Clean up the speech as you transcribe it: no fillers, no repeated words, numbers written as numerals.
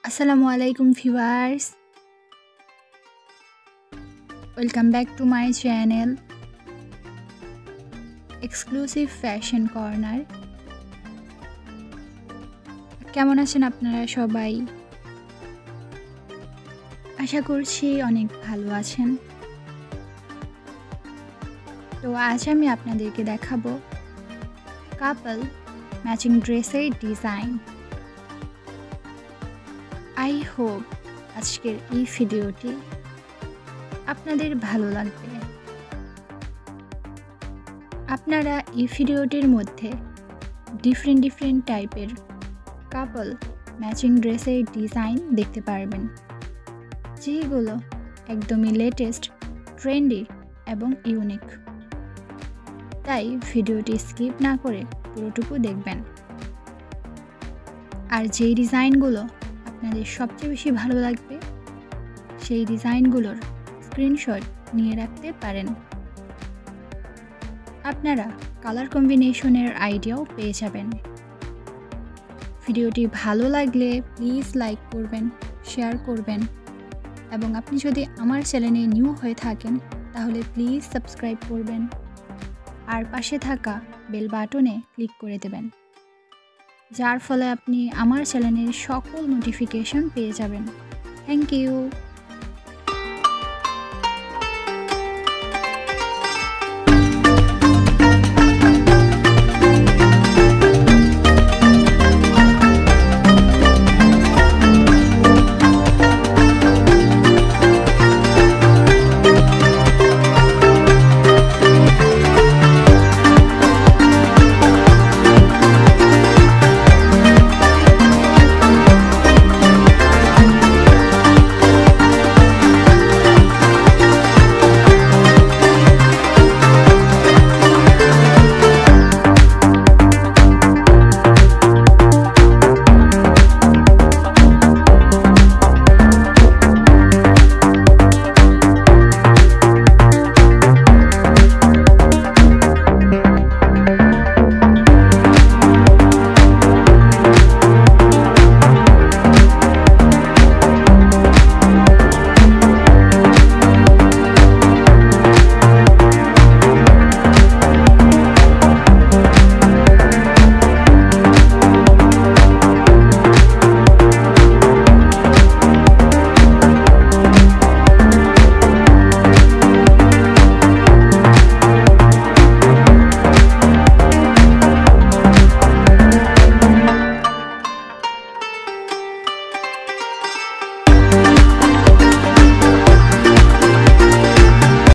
আসসালামু আলাইকুম viewers, welcome back to my channel exclusive fashion corner. কেমন আছেন আপনারা সবাই? আশা করছি অনেক ভালো আছেন। তো আজ আমি আপনাদেরকে দেখাবো কাপল ম্যাচিং ড্রেসের ডিজাইন। আই হোপ আজকের এই ভিডিওটি আপনাদের ভালো লাগবে। আপনারা এই ভিডিওটির মধ্যে ডিফারেন্ট টাইপের কাপল ম্যাচিং ড্রেসের ডিজাইন দেখতে পারবেন, যেগুলো একদমই লেটেস্ট, ট্রেন্ডি এবং ইউনিক। তাই ভিডিওটি স্কিপ না করে পুরোটুকু দেখবেন। আর যেই ডিজাইনগুলো আপনাদের সবচেয়ে বেশি ভালো লাগবে সেই ডিজাইনগুলোর স্ক্রিনশট নিয়ে রাখতে পারেন। আপনারা কালার কম্বিনেশনের আইডিয়াও পেয়ে যাবেন। ভিডিওটি ভালো লাগলে প্লিজ লাইক করবেন, শেয়ার করবেন এবং আপনি যদি আমার চ্যানেলে নিউ হয়ে থাকেন তাহলে প্লিজ সাবস্ক্রাইব করবেন আর পাশে থাকা বেল বাটনে ক্লিক করে দেবেন, যার ফলে আপনি আমার চ্যানেলের সকল নোটিফিকেশন পেয়ে যাবেন। Thank you.